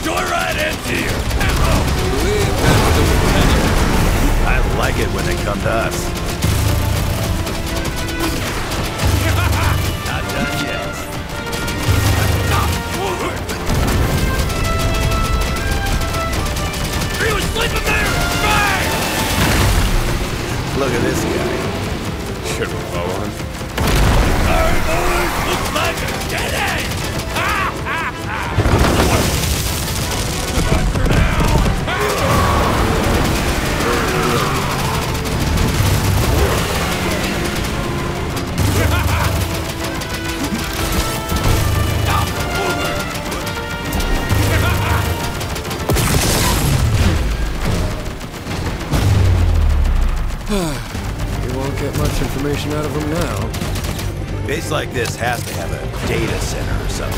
joyride into you. I like it when they come to us. Not done yet. Are you sleeping there? Fire! Look at this guy. Should we bow on? Sorry, boys. Looks like a dead end. For now. You won't get much information out of them now. Base like this has to have a data center or something.